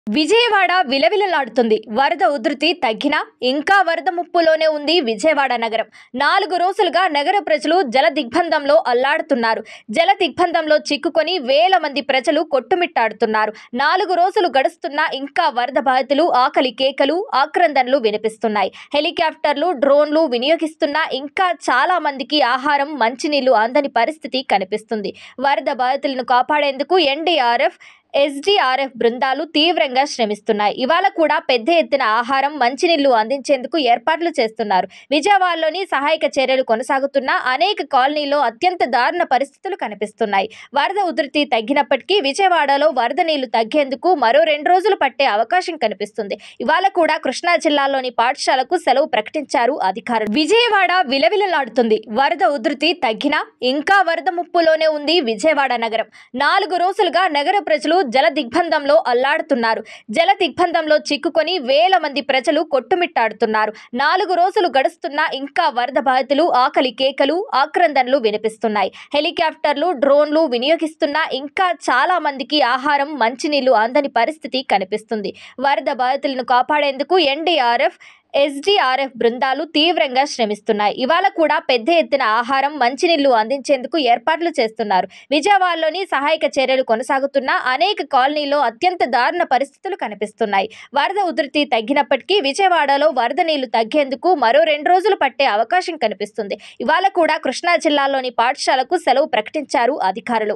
విజయవాడ విలవిలలాడుతుంది. వరద ఉధృతి తగ్గినా ఇంకా వరద ముప్పులోనే ఉంది విజయవాడ నగరం. 4 రోజులుగా నగర ప్రజలు జల దిగ్బంధంలో అల్లాడుతున్నారు. జల దిగ్బంధంలో చిక్కుకొని వేల మంది ప్రజలు కొట్టుమిట్టాడుతున్నారు. 4 రోజులు గడుస్తున్నా ఇంకా వరద బాధితులు ఆకలి కేకలు, ఆక్రందనలు వినిపిస్తున్నాయి. హెలికాప్టర్లు, డ్రోన్లు వినియోగిస్తున్నా ఇంకా చాలా మందికి ఆహారం, మంచినీళ్లు అందని పరిస్థితి కనిపిస్తుంది. వరద బాధితులను కాపాడేందుకు ఎన్డీఆర్ఎఫ్, ఎస్డీఆర్ఎఫ్ బృందాలు తీవ్రంగా శ్రమిస్తున్నాయి. ఇవాళ కూడా పెద్ద ఎత్తున ఆహారం, మంచినీళ్లు అందించేందుకు ఏర్పాట్లు చేస్తున్నారు. విజయవాడలోని సహాయక చర్యలు కొనసాగుతున్నా అనేక కాలనీల్లో అత్యంత దారుణ పరిస్థితులు కనిపిస్తున్నాయి. వరద ఉధృతి తగ్గినప్పటికీ విజయవాడలో వరద నీళ్లు తగ్గేందుకు మరో 2 రోజులు పట్టే అవకాశం కనిపిస్తుంది. ఇవాళ కూడా కృష్ణా జిల్లాలోని పాఠశాలకు సెలవు ప్రకటించారు అధికారులు. విజయవాడ విలవిలలాడుతుంది. వరద ఉధృతి తగ్గినా ఇంకా వరద ముప్పులోనే ఉంది విజయవాడ నగరం. 4 రోజులుగా నగర ప్రజలు జల దిగ్బంధంలో అల్లాడుతున్నారు. జల దిగ్బంధంలో చిక్కుకొని వేల మంది ప్రజలు కొట్టుమిట్టాడుతున్నారు. 4 రోజులు గడుస్తున్నా ఇంకా వరద బాధితులు ఆకలి కేకలు, ఆక్రందనలు వినిపిస్తున్నాయి. హెలికాప్టర్లు, డ్రోన్లు వినియోగిస్తున్నా ఇంకా చాలా మందికి ఆహారం, మంచినీళ్లు అందని పరిస్థితి కనిపిస్తుంది. వరద బాధితులను కాపాడేందుకు ఎన్డీఆర్ఎఫ్, ఎస్డీఆర్ఎఫ్ బృందాలు తీవ్రంగా శ్రమిస్తున్నాయి. ఇవాళ కూడా పెద్ద ఎత్తున ఆహారం, మంచినీళ్లు అందించేందుకు ఏర్పాట్లు చేస్తున్నారు. విజయవాడలోని సహాయక చర్యలు కొనసాగుతున్నా అనేక కాలనీల్లో అత్యంత దారుణ పరిస్థితులు కనిపిస్తున్నాయి. వరద ఉధృతి తగ్గినప్పటికీ విజయవాడలో వరద నీళ్లు తగ్గేందుకు మరో 2 రోజులు పట్టే అవకాశం కనిపిస్తుంది. ఇవాళ కూడా కృష్ణా జిల్లాలోని పాఠశాలకు సెలవు ప్రకటించారు అధికారులు.